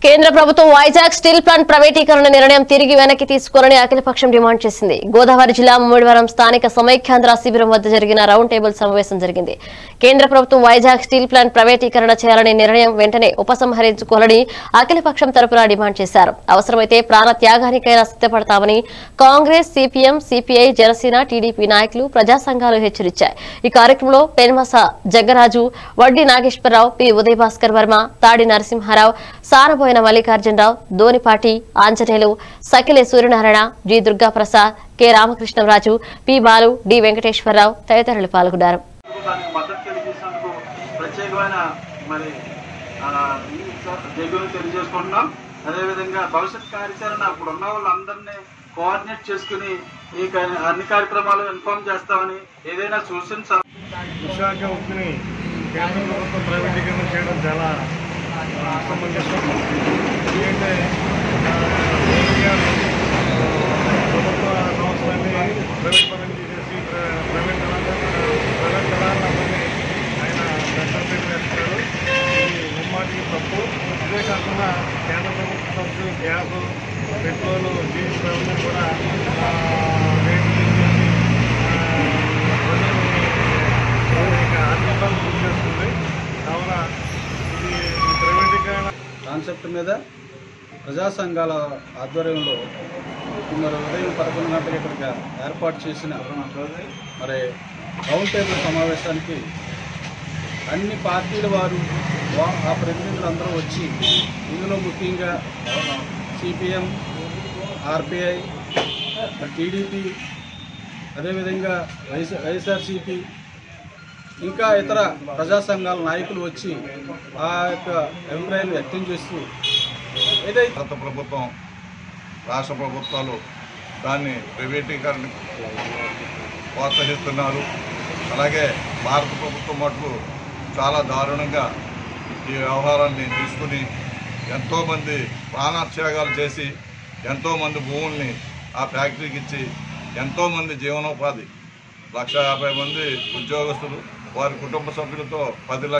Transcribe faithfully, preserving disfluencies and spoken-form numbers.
కేంద్ర ప్రభుత్వం Vizag steel plant ప్రైవేటీకరణ నిర్ణయం తిరిగి వెనక్కి తీసుకోవాలని అఖిలపక్షం డిమాండ్ చేసింది. గోదావరి జిల్లా ముమ్మడివరం స్థానిక సమైక్యాంధ్ర శిబిరం వద్ద జరిగిన రౌండ్ టేబుల్ సమావేశం జరిగింది. కేంద్ర ప్రభుత్వం వైజాగ్ స్టీల్ ప్లాంట్ ప్రైవేటీకరణ చేయాలని నిర్ణయం వెంటనే ఉపసంహరించుకోవాలని అఖిలపక్షం తరపున డిమాండ్ చేశారు. అవసరమైతే ప్రాణ త్యాగానికైనా సిద్ధపడతామని Congress, CPM, CPI, Janasena, TDP నాయకులు, ప్రజా సంఘాలు హెచ్చరించాయి. ఈ కార్యక్రమంలో పెన్మస జగ్గరాజు, వడ్డీ Nageswararao, P Udayabhaskar Varma, Tadi Narasimharao, Saraboina Mallikarjunarao, Donipati Anjaneyulu, Sakile Suryanarayana, G Durgaprasad, K Ramakrishnaraju, P Balu, D Venkateswararao తదితరులు పాల్గొన్నారు. అదేవిధంగా భవిష్యత్ కార్యాచరణ ఇప్పుడు ఉన్న వాళ్ళందరినీ కోఆర్డినేట్ చేసుకుని ఈ అన్ని కార్యక్రమాలు ఇన్ఫార్మ్ చేస్తామని ఏదైనా సూచన విశాఖ ఉక్కుని కేంద్ర ప్రభుత్వం ప్రైవేటీకరణ చేయడం చాలా సమంజసం. ఎందుకంటే ప్రభుత్వ సంస్థలన్నీ ప్రైవేట్ పరం చేసేసి ప్రైవేట్ ప్రైవేట్ దళాలందరినీ ఆయన దర్శనం చేస్తున్నారు. ఇది ముమ్మాటికి తప్పు. ఇదే కాకుండా కేంద్ర ప్రభుత్వ సంస్థలు గ్యాస్, పెట్రోలు, డీజిల్ ధరలు కూడా రేట్లు చేసి ఆర్థికాలు గురి చేస్తుంది. కావున ఇది ప్రైవేటీకరణ కాన్సెప్ట్ మీద ప్రజా సంఘాల ఆధ్వర్యంలో మరి ఉదయం పదకొండు గంటలకు ఇక్కడ ఏర్పాటు చేసిన మరి రౌండ్ టేబుల్ సమావేశానికి అన్ని పార్టీల వారు ఆ ప్రతినిధులు అందరూ వచ్చి ఇందులో ముఖ్యంగా సిపిఎం, ఆర్పిఐ, టీడీపీ, అదేవిధంగా వైఎస్ వైఎస్ఆర్సిపి ఇంకా ఇతర ప్రజా సంఘాల నాయకులు వచ్చి ఆ యొక్క అభిప్రాయాలు వ్యక్తం చేస్తూ ఏదైతే భారత ప్రభుత్వం, రాష్ట్ర ప్రభుత్వాలు దాన్ని ప్రైవేటీకరణ ప్రోత్సహిస్తున్నారు. అలాగే భారత ప్రభుత్వం మటుకు చాలా దారుణంగా ఈ వ్యవహారాన్ని తీసుకుని ఎంతోమంది ప్రాణత్యాగాలు చేసి ఎంతోమంది భూముల్ని ఆ ఫ్యాక్టరీకి ఇచ్చి ఎంతోమంది జీవనోపాధి లక్ష యాభై మంది ఉద్యోగస్తులు వారి కుటుంబ సభ్యులతో పది